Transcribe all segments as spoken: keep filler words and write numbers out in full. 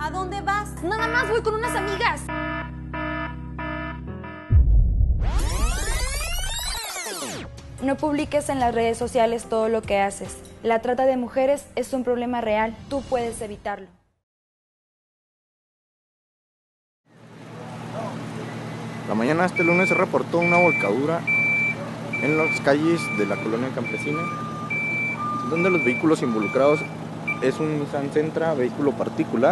¿A dónde vas? Nada más voy con unas amigas. No publiques en las redes sociales todo lo que haces. La trata de mujeres es un problema real. Tú puedes evitarlo. La mañana de este lunes se reportó una volcadura en las calles de la colonia campesina, donde los vehículos involucrados es un Nissan Sentra, vehículo particular,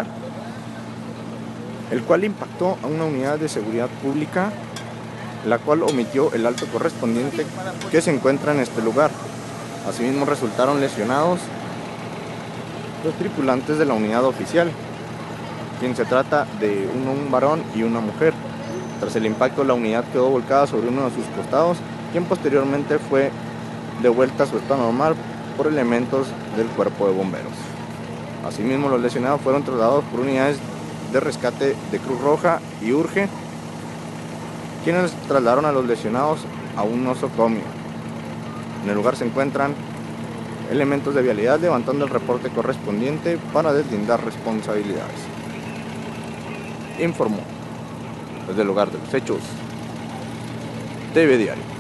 el cual impactó a una unidad de seguridad pública, la cual omitió el alto correspondiente que se encuentra en este lugar. Asimismo resultaron lesionados los tripulantes de la unidad oficial, quien se trata de un, un varón y una mujer. Tras el impacto, la unidad quedó volcada sobre uno de sus costados, quien posteriormente fue devuelta a su estado normal por elementos del cuerpo de bomberos. Asimismo, los lesionados fueron trasladados por unidades de rescate de Cruz Roja y Urge, quienes trasladaron a los lesionados a un nosocomio. En el lugar se encuentran elementos de vialidad levantando el reporte correspondiente para deslindar responsabilidades. Informó desde el lugar de los hechos T V Diario.